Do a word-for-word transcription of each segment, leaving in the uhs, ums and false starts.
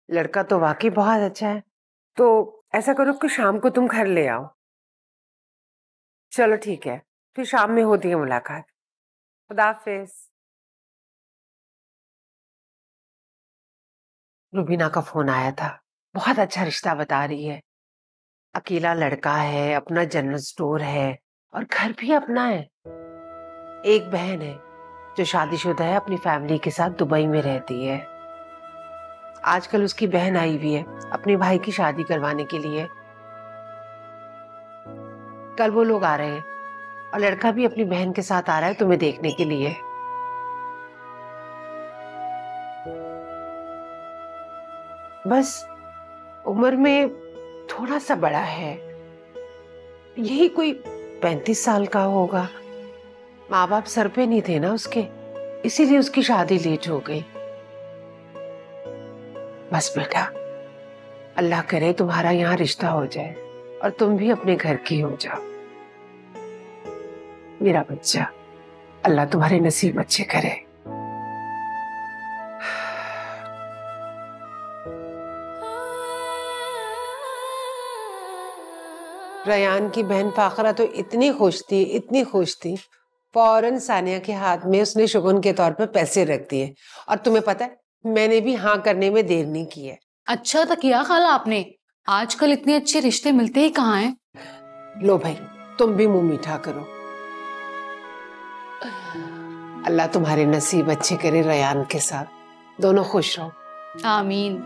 लड़का तो वाकई बहुत अच्छा है। तो ऐसा करो कि शाम को तुम घर ले आओ। चलो ठीक है, फिर शाम में होती है मुलाकात। खुदा हाफिज। रुबीना का फोन आया था, बहुत अच्छा रिश्ता बता रही है। अकेला लड़का है, अपना जनरल स्टोर है और घर भी अपना है। एक बहन है जो शादीशुदा है, अपनी फैमिली के साथ दुबई में रहती है। आजकल उसकी बहन आई हुई है अपने भाई की शादी करवाने के लिए। कल वो लोग आ रहे हैं और लड़का भी अपनी बहन के साथ आ रहा है तुम्हें देखने के लिए। बस उम्र में थोड़ा सा बड़ा है, यही कोई पैंतीस साल का होगा। माँ बाप सर पे नहीं थे ना उसके, इसीलिए उसकी शादी लेट हो गई। बस बेटा, अल्लाह करे तुम्हारा यहाँ रिश्ता हो जाए और तुम भी अपने घर की हो जाओ। मेरा बच्चा, अल्लाह तुम्हारे नसीब अच्छे करे। रयान की बहन फाखरा तो इतनी खुश थी, इतनी खुश थी, फौरन सानिया के हाथ में उसने शुगुन के तौर पर पैसे रख दिए। और तुम्हें पता है, मैंने भी हाँ करने में देर नहीं की है। अच्छा तो किया खाला आपने, आजकल इतने अच्छे रिश्ते मिलते ही कहाँ हैं। लो भाई, तुम भी मुंह मीठा करो। अल्लाह तुम्हारे नसीब अच्छे करे रयान के साथ, दोनों खुश रहो। आमीन।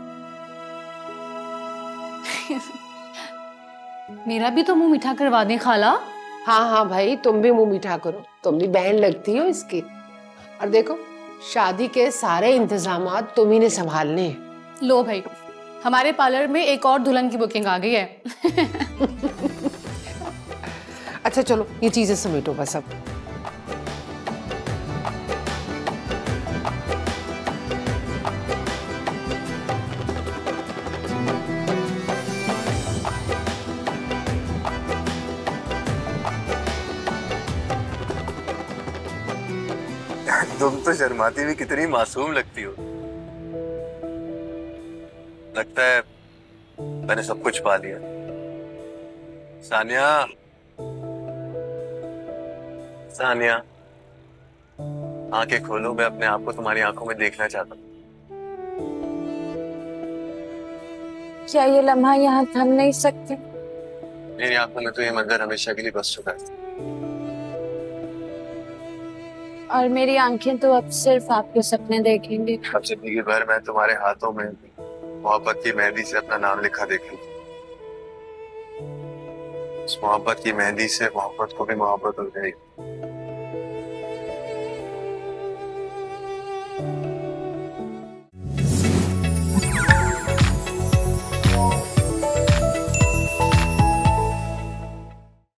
मेरा भी तो मुंह मीठा करवा दें खाला। हाँ हाँ भाई, तुम भी मुंह मीठा करो, तुम भी बहन लगती हो इसकी। और देखो, शादी के सारे इंतजामात तुम ही ने संभालने हैं। लो भाई, हमारे पार्लर में एक और दुल्हन की बुकिंग आ गई है। अच्छा चलो, ये चीजें समेटो बस अब। तुम तो शर्माती हुई कितनी मासूम लगती हो। लगता है मैंने सब कुछ पा लिया। सानिया, सानिया, आंखें खोलो, मैं अपने आप को तुम्हारी आंखों में देखना चाहता हूँ। क्या ये लम्हा यहाँ थम नहीं सकते? मेरी आंखों में तो ये मंजर हमेशा के लिए बस चुका है। और मेरी आंखें तो अब सिर्फ आपके सपने देखेंगे। अब जिंदगी भर मैं तुम्हारे हाथों में मोहब्बत की मेहंदी से अपना नाम लिखा देखूंगा। इस मोहब्बत की मेहंदी से मोहब्बत को भी मोहब्बत हो जाएगी।